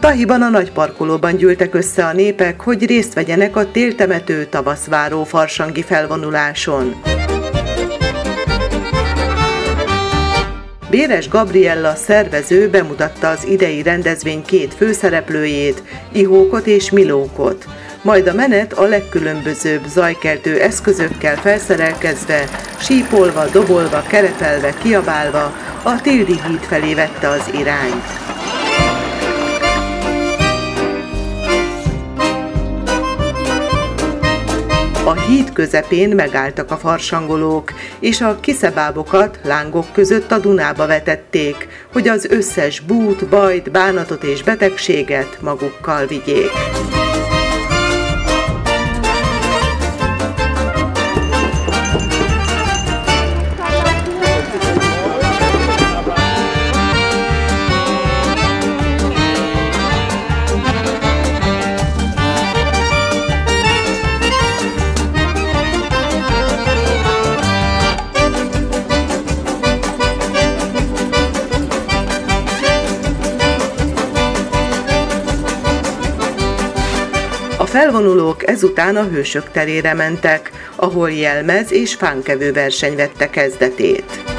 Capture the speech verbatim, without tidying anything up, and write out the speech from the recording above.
Tahiban a nagy parkolóban gyűltek össze a népek, hogy részt vegyenek a téltemető tavaszváró farsangi felvonuláson. Béres Gabriella szervező bemutatta az idei rendezvény két főszereplőjét, Ihókot és Milókot, majd a menet a legkülönbözőbb zajkeltő eszközökkel felszerelkezve, sípolva, dobolva, kerepelve, kiabálva a Tildi híd felé vette az irányt. A híd közepén megálltak a farsangolók, és a kiszebábokat lángok között a Dunába vetették, hogy az összes bút, bajt, bánatot és betegséget magukkal vigyék. A felvonulók ezután a Hősök terére mentek, ahol jelmez és fánkevő verseny vette kezdetét.